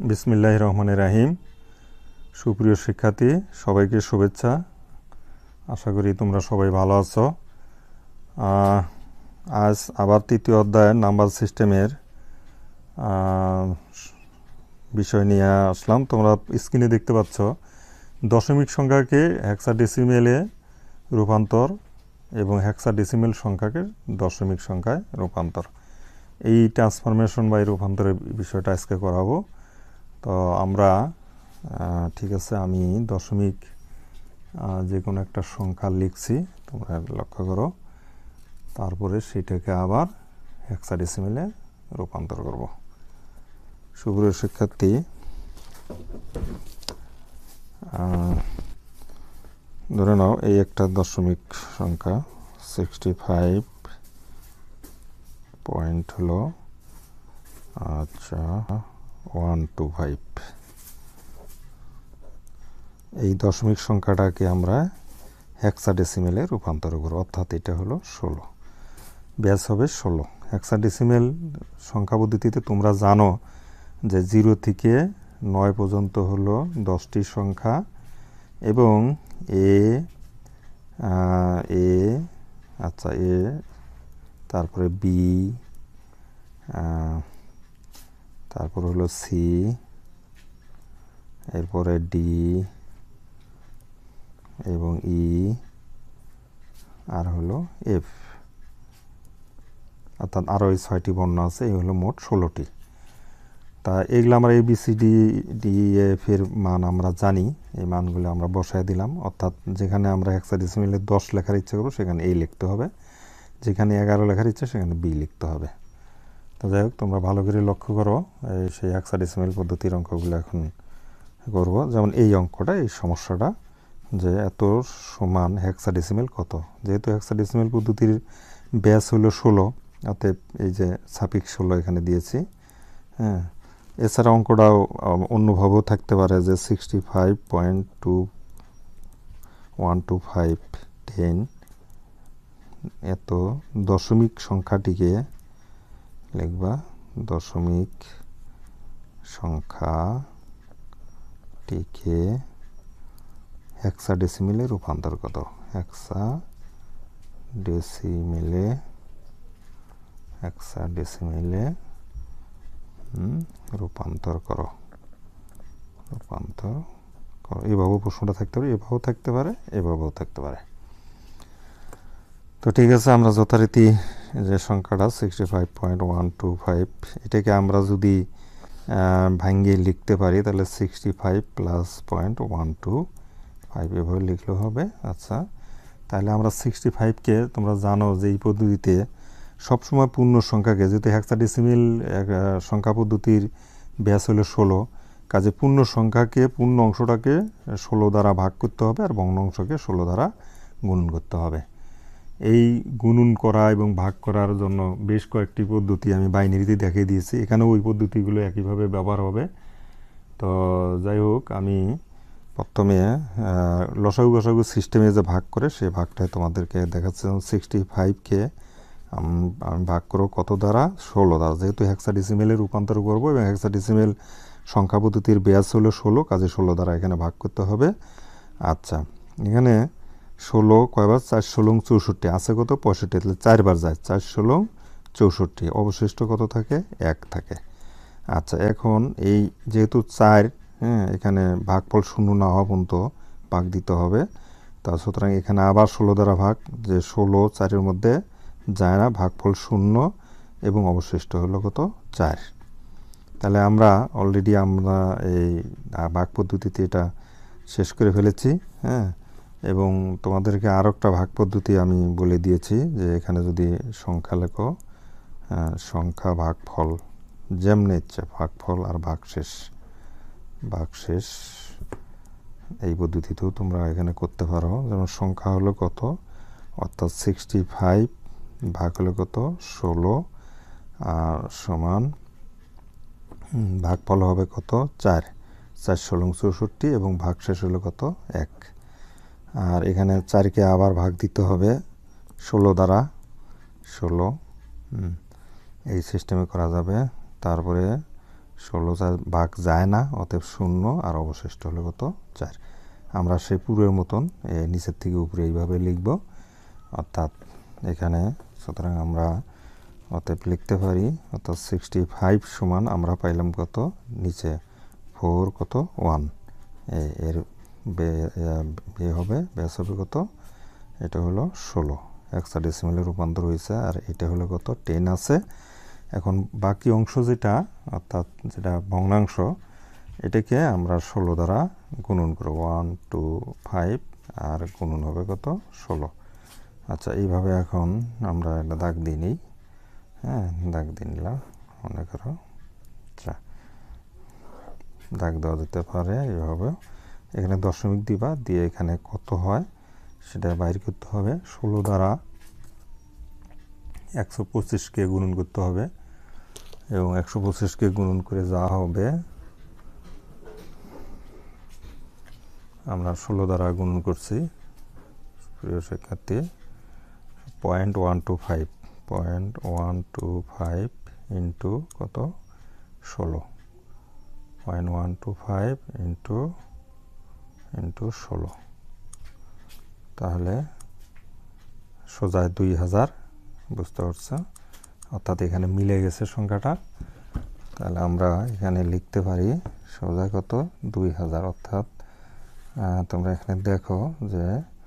বিসমিল্লাহির রহমানির রহিম। সুপ্রিয় শিক্ষার্থী, সবাইকে শুভেচ্ছা। আশা করি তোমরা সবাই ভালো আছো। আজ আবার তৃতীয় অধ্যায়ের নাম্বার সিস্টেমের বিষয় নিয়ে আসলাম। তোমরা স্ক্রিনে দেখতে পাচ্ছ দশমিক সংখ্যাকে হেক্সাডেসিমেলে রূপান্তর এবং হেক্সাডেসিমেল সংখ্যাকে দশমিক সংখ্যায় রূপান্তর, এই ট্রান্সফরমেশন বা এই রূপান্তরের বিষয়টা আজকে করাবো। তো আমরা ঠিক আছে, আমি দশমিক যে কোনো একটা সংখ্যা লিখছি, তোমরা লক্ষ্য করো। তারপরে সেটাকে আবার হেক্সাডেসিমেলে রূপান্তর করব। সুপ্রিয় শিক্ষার্থী, ধরে নাও এই একটা দশমিক সংখ্যা 65 পয়েন্ট হলো 125। এই দশমিক সংখ্যাটাকে আমরা হেক্সাডেসিমেলে রূপান্তর করব, অর্থাৎ এটা হলো 16, ব্যাস হবে 16। হেক্সাডেসিমেল সংখ্যা পদ্ধতিতে তোমরা জানো যে 0 থেকে 9 পর্যন্ত হলো 10টি সংখ্যা এবং এ তারপরে বি, তারপর হলো সি, এরপরে ডি এবং ই, আর হলো এফ, অর্থাৎ আরও এই 6টি বর্ণ আছে। এই হলো মোট 16টি। তা এগুলো আমরা ABCD ডি এফ এর মান আমরা জানি, এই মানগুলো আমরা বসায় দিলাম। অর্থাৎ যেখানে আমরা হেক্সাডেসিমেলে 10 লেখার ইচ্ছা করবো সেখানে A লিখতে হবে, যেখানে 11 লেখার ইচ্ছা সেখানে B লিখতে হবে। তো যাই হোক, তোমরা ভালো করে লক্ষ্য করো, সেই হেক্সাডেসিমেল পদ্ধতির অঙ্কগুলো এখন করব। যেমন এই অঙ্কটা, এই সমস্যাটা যে এত সমান হেক্সাডেসিমেল কত। যেহেতু হেক্সাডেসিমেল পদ্ধতির ব্যাস হলো 16, অতএব এই যে সাফিক্স 16 এখানে দিয়েছি। হ্যাঁ, এছাড়া অঙ্কটাও অন্যভাবেও থাকতে পারে যে 65.212510 এত দশমিক সংখ্যাটিকে লিখবা, দশমিক সংখ্যাটিকে হেক্সাডেসিমেলে রূপান্তর করো। হেক্সাডেসিমেলে রূপান্তর করো। এইভাবেও প্রশ্নটা থাকতে পারে, এভাবেও থাকতে পারে, এভাবেও থাকতে পারে। তো ঠিক আছে, আমরা যথারীতি যে সংখ্যাটা 65.125, এটাকে আমরা যদি ভাঙ্গিয়ে লিখতে পারি তাহলে 65 প্লাস 0.125 এভাবে লিখলেও হবে। আচ্ছা, তাহলে আমরা 65কে, তোমরা জানো যে এই পদ্ধতিতে সবসময় পূর্ণ সংখ্যাকে, যেহেতু হেক্সাডেসিমেল সংখ্যা পদ্ধতির ব্যাস হলো 16, কাজে পূর্ণ সংখ্যাকে, পূর্ণ অংশটাকে 16 দ্বারা ভাগ করতে হবে আর ভগ্ন অংশকে 16 দ্বারা গুণন করতে হবে। এই গুণন করা এবং ভাগ করার জন্য বেশ কয়েকটি পদ্ধতি আমি বাইনারিতে দেখিয়ে দিয়েছি, এখানেও ওই পদ্ধতিগুলো একইভাবে ব্যবহার হবে। তো যাই হোক, আমি প্রথমে লসাগু গসাগু সিস্টেমে যে ভাগ করে সেই ভাগটাই তোমাদেরকে দেখাচ্ছি। 65কে আমি ভাগ করব কত দ্বারা? 16 দ্বারা। যেহেতু হেক্সাডেসিমেলে রূপান্তর করব এবং হেক্সাডেসিমেল সংখ্যা পদ্ধতির ব্যাস হলো 16, কাজে 16 দ্বারা এখানে ভাগ করতে হবে। আচ্ছা, এখানে 16 কয়বার? 4 16 64 আছে কত? 65, তাহলে 4 বার যায়, 4 16 64, অবশিষ্ট কত থাকে? 1 থাকে। আচ্ছা, এখন এই যেহেতু 4, এখানে ভাগফল শূন্য না হওয়া পর্যন্ত ভাগ দিতে হবে। তা সুতরাং এখানে আবার 16 দ্বারা ভাগ, যে 16 4-এর মধ্যে যায় না, ভাগফল শূন্য এবং অবশিষ্ট হলো কত? 4। তাহলে আমরা অলরেডি আমরা এই ভাগ পদ্ধতিতে এটা শেষ করে ফেলেছি। হ্যাঁ, এবং তোমাদেরকে আরও একটা ভাগ পদ্ধতি আমি বলে দিয়েছি যে এখানে যদি সংখ্যা লেখো, সংখ্যা ভাগফল, যেমনি ইচ্ছে ভাগফল আর ভাগশেষ এই পদ্ধতিতেও তোমরা এখানে করতে পারো। যেমন সংখ্যা হলো কত, অর্থাৎ 65 ভাগ হলো কত? 16, আর সমান ভাগফল হবে কত? 4 16 64 এবং ভাগশেষ হলো কত? 1। আর এখানে 4কে আবার ভাগ দিতে হবে 16 দ্বারা, 16 এই সিস্টেমে করা যাবে। তারপরে 16 ভাগ যায় না, অতএব 0 আর অবশিষ্ট হলো কত 4। আমরা সেই পূর্বের মতন নিচের থেকে উপরে এইভাবে লিখব, অর্থাৎ এখানে সুতরাং আমরা অতএব লিখতে পারি অর্থাৎ 65 সমান আমরা পাইলাম কত নিচে 4 কত 1 এর হবে ব্যাস হবে কত, এটা হলো 16 হেক্সাডেসিমালে রূপান্তর হয়েছে, আর এটা হলো কত 10 আছে। এখন বাকি অংশ যেটা অর্থাৎ যেটা ভগ্নাংশ, এটাকে আমরা 16 দ্বারা গুণন করব, 1 2 5 আর গুণন হবে কত 16। আচ্ছা, এইভাবে এখন আমরা একটা দাগ দিয়ে নিই। হ্যাঁ, দাগ দিয়ে নিলাম, মনে করো। আচ্ছা, দাগ দেওয়া যেতে পারে এইভাবে। এখানে দশমিক দিবা, দিয়ে এখানে কত হয় সেটা বাইর করতে হবে। 16 দ্বারা 125কে গুণন করতে হবে, এবং 125কে গুণন করে যা হবে, আমরা 16 দ্বারা গুণন করছি প্রিয় শিক্ষার্থী 0.125 ইন্টু কত 16, 0.125 ইন্টু 16, তাহলে সোজা 2000, বুঝতে পারছো? অর্থাৎ এখানে মিলে গেছে সংখ্যাটা। তাহলে আমরা এখানে লিখতে পারি সোজা কত 2000, অর্থাৎ তোমরা এখানে দেখো যে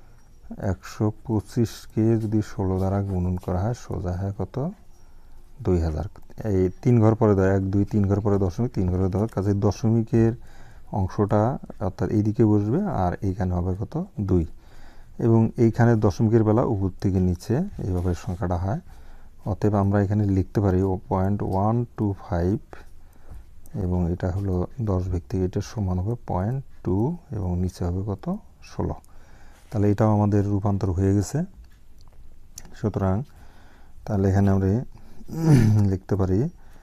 125কে যদি 16 দ্বারা গুণন করা হয় সোজা হয় কত 2000। এই 3 ঘর পরে দেয়, 1 2 3 ঘর পরে দশমিক, 3 ঘরে দেওয়ার কাজে দশমিকের অংশটা অর্থাৎ এইদিকে বসবে, আর এইখানে হবে কত 2, এবং এইখানে দশমিকের বেলা উপর থেকে নিচে এইভাবে সংখ্যাটা হয়। অতএব আমরা এখানে লিখতে পারি 0.125, এবং এটা হলো 10 ভিত্তিক, এটা সমান হবে 0.2, এবং নিচে হবে কত 16। তাহলে এটাও আমাদের রূপান্তর হয়ে গেছে। সুতরাং তাহলে এখানে আমরা লিখতে পারি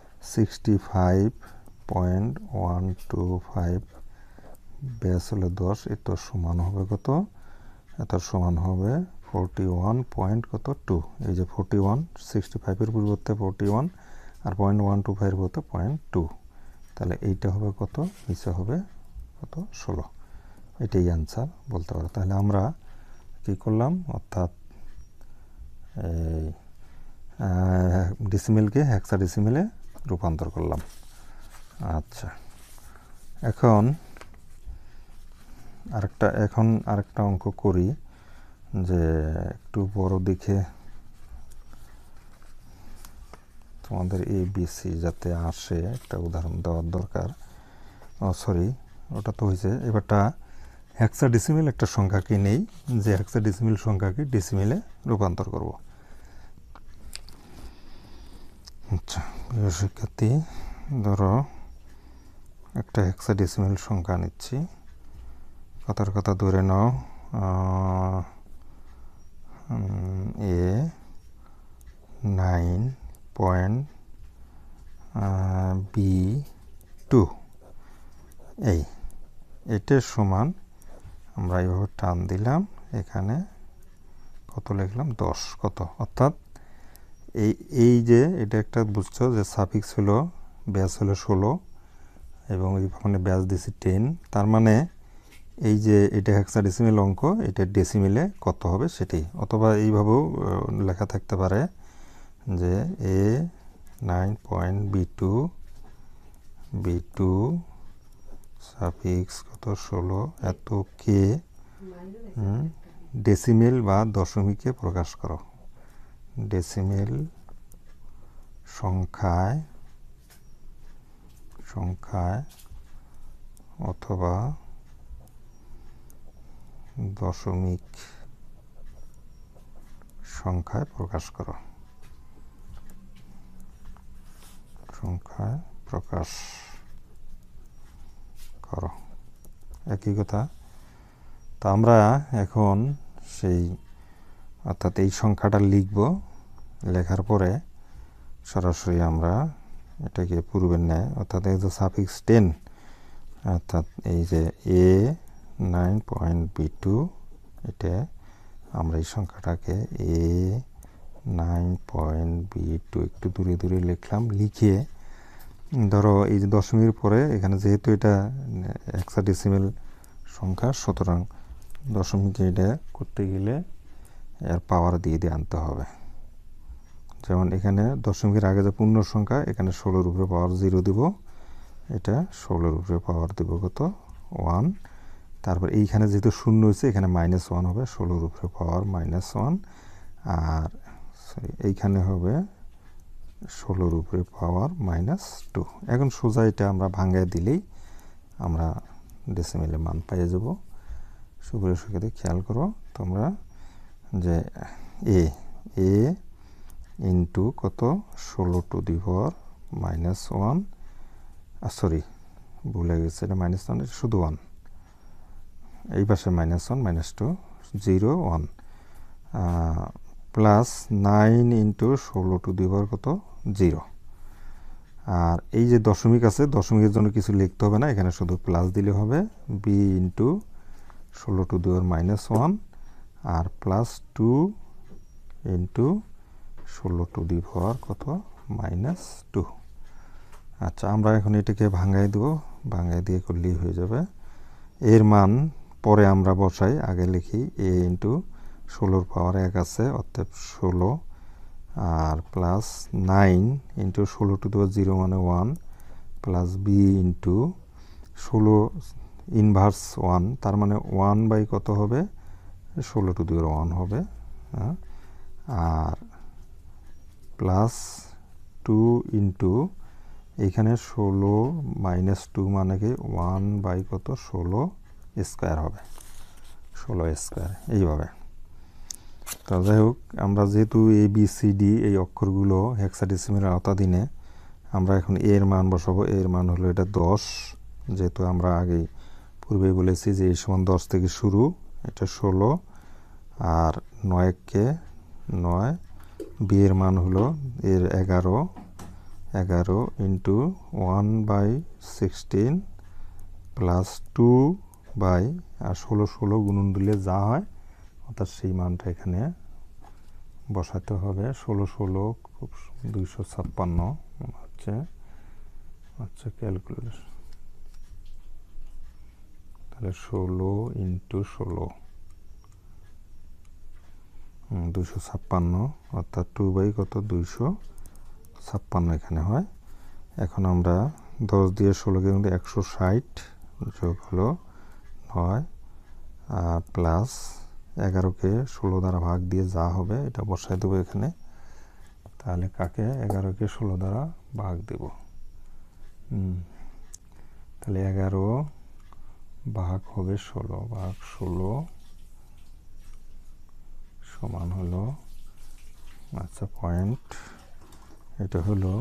65.125 ব্যাস হলো 10, এত সমান হবে কত, এত সমান হবে 41.2। এই যে 41, 65-এর পরিবর্তে 41, আর 0.125-এর পরিবর্তে 0.2, তাহলে এইটা হবে কত, নিচে হবে কত 16। এটাই অ্যান্সার বলতে পারো। তাহলে আমরা কী করলাম, অর্থাৎ এই ডেসিমেলকে হেক্সাডেসিমেলে রূপান্তর করলাম। আচ্ছা, এখন আরেকটা অঙ্ক করি, যে একটু বড় দেখে তোমাদের ABC যাতে আসে একটা উদাহরণ দেওয়ার দরকার। সরি, ওটা তো হয়েছে। এবারটা হেক্সাডেসিমেল একটা সংখ্যাকে নেই, যে হেক্সাডেসিমেল সংখ্যাকে ডেসিমেলে রূপান্তর করব। আচ্ছা প্রিয় শিক্ষার্থী, ধরো একটা হেক্সাডেসিমেল সংখ্যা নিচ্ছি, কথার কথা ধরে নাও A9.B2, এটার সমান আমরা এইভাবে টান দিলাম, এখানে কত লিখলাম 10 কত, অর্থাৎ এই যে এটা একটা বুঝছো যে সাফিক্স হলো ব্যাস হলো 16, এবং এইখানে ব্যাস দিছি 10, তার মানে এই যে এটা হেক্সাডেসিমেল অঙ্ক, এটা ডেসিমেলে কত হবে সেটাই। অথবা এইভাবেও লেখা থাকতে পারে যে A9.B2 সাফিক্স কত 16 এত কে ডেসিমেল বা দশমিকে প্রকাশ করো, ডেসিমেল সংখ্যায় অথবা দশমিক সংখ্যায় প্রকাশ করো, একই কথা। তা আমরা এখন সেই অর্থাৎ এই সংখ্যাটা লিখব, লেখার পরে সরাসরি আমরা এটাকে পূর্বের ন্যায়, অর্থাৎ এই যে সাফিক্স 10, অর্থাৎ এই যে A9.B2, এটা আমরা এই সংখ্যাটাকে A9.B2 একটু দূরে দূরে লিখলাম, লিখে ধরো এই যে দশমিকের পরে এখানে যেহেতু এটা হেক্সাডেসিমেল সংখ্যা, সুতরাং দশমিকে এটা করতে গেলে এর পাওয়ার দিয়ে দিয়ে আনতে হবে। যেমন এখানে দশমিকের আগে যে পূর্ণ সংখ্যা, এখানে 16-এর উপরে পাওয়ার 0 দিব, এটা 16-এর উপরে পাওয়ার দিব কত 1। তারপর এইখানে যেহেতু শূন্য হয়েছে এখানে -1 হবে, 16-এর উপরে পাওয়ার -1। আর এইখানে হবে 16-এর উপরে পাওয়ার -2। এখন সোজা এটা আমরা ভাঙায় দিলেই আমরা ডেসিমেলের মান পেয়ে যাব। সুপ্রিয় শিক্ষার্থী খেয়াল করো তোমরা যে এ ইন্টু কত 16⁻⁻1, সরি ভুলে গেছে, এটা -1, এটা শুধু 1, এই পাশে -1 -2 0 1 প্লাস 9 ইন্টু 16⁻⁻ কত 0। আর এই যে দশমিক আছে, দশমিকের জন্য কিছু লিখতে হবে না, এখানে শুধু প্লাস দিলে হবে, b ইন্টু 16⁻⁻1 আর প্লাস 2 ইন্টু 16⁻⁻ কত -2। আচ্ছা, আমরা এখন এটাকে ভাঙাই দেবো, ভাঙাই দিয়ে করলেই হয়ে যাবে। এর মান পরে আমরা বসাই, আগে লিখি a ইন্টু 16-এর পাওয়ার 1 আছে, অর্থাৎ 16, আর প্লাস 9 ইন্টু 16⁻0 মানে 1, প্লাস b ইন্টু 16 ইনভার্স 1, তার মানে 1 বাই কত হবে 16⁻1 হবে, আর প্লাস 2 ইন্টু এইখানে 16 -2 মানে কি 1 বাই কত 16 স্কোয়ার হবে, 16 স্কোয়ার এইভাবে। তো যাই হোক, আমরা যেহেতু ABCD এই অক্ষরগুলো হেক্সাডেসিমেলের আওতাধীনে, আমরা এখন এর মান বসাবো। এর মান হলো এটা 10, যেহেতু আমরা আগে পূর্বেই বলেছি যে এই সমান 10 থেকে শুরু, এটা 16, আর 9কে 9, বি এর মান হলো এর 11 ইন্টু 1/16 প্লাস 2 বাই, আর 16 গুণন দিলে যা হয় অর্থাৎ সেই মানটা এখানে বসাতে হবে। 16 খুব 256 হচ্ছে, আচ্ছা ক্যালকুলেটর, তাহলে 16 ইন্টু 16 256, অর্থাৎ 2 বাই কত 256 এখানে হয়। এখন আমরা 10 দিয়ে 16কে কিন্তু 160 যোগ হলো 9, প্লাস 11কে 16 দ্বারা ভাগ দিয়ে যা হবে এটা বসাই দেবো এখানে। তাহলে কাকে 11কে 16 দ্বারা ভাগ দেব, তাহলে 11 ভাগ হবে 16, ভাগ 16 সমান হলো, আচ্ছা পয়েন্ট, এটা হলো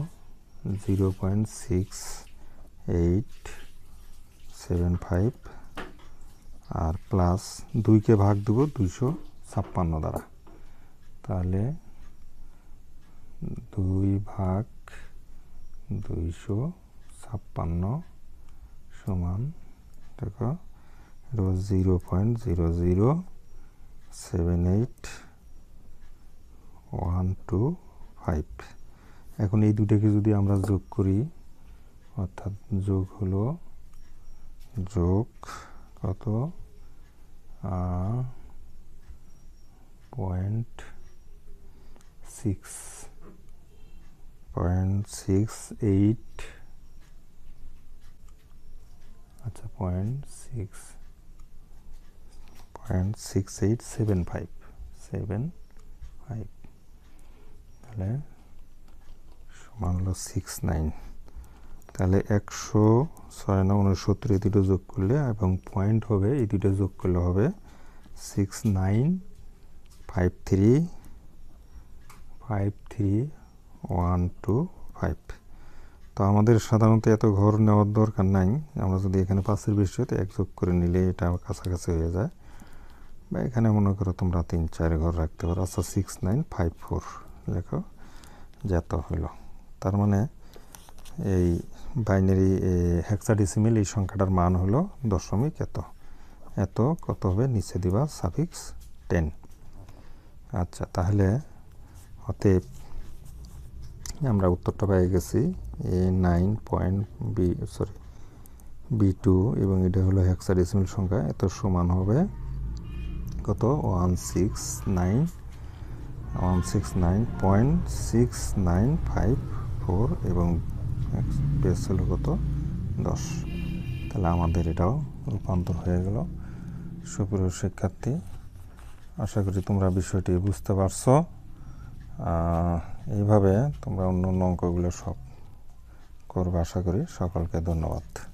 0.6875, আর প্লাস 2কে ভাগ দেব 256 দ্বারা, তাহলে 2 ভাগ 256 সমান দেখো 0.0078125। এখন এই দুটাকে যদি আমরা যোগ করি, অর্থাৎ যোগ হলো যোগ কত 0.68, আচ্ছা 0.6875, তাহলে সমান হলো 69। তাহলে 106 এই দুটো যোগ করলে এবং পয়েন্ট হবে, এই দুটো যোগ করলে হবে 69535125। তো আমাদের সাধারণত এত ঘর নেওয়ার দরকার নাই, আমরা যদি এখানে 5-এর বেশি হয় তো 1 যোগ করে নিলে এটা কাছাকাছি হয়ে যায়, বা এখানে মনে করো তোমরা 3-4 ঘর রাখতে পারো। আচ্ছা 6954 লেখো, যত হলো, তার মানে এই বাইনারি হেক্সাডেসিমেল এই সংখ্যাটার মান হলো দশমিক এত কত হবে, নিচে দিবা সাফিক্স 10। আচ্ছা, তাহলে অতএব আমরা উত্তরটা পেয়ে গেছি B2 এবং এটা হলো হেক্সাডেসিমাল সংখ্যা, এত সমান হবে কত 169.6954 এবং বেস হলো কত 10। তাহলে আমাদের এটাও রূপান্তর হয়ে গেল। সুপ্রিয় শিক্ষার্থী, আশা করি তোমরা বিষয়টি বুঝতে পারছো। এইভাবে তোমরা অন্য অঙ্কগুলো সব করবে আশা করি। সকলকে ধন্যবাদ।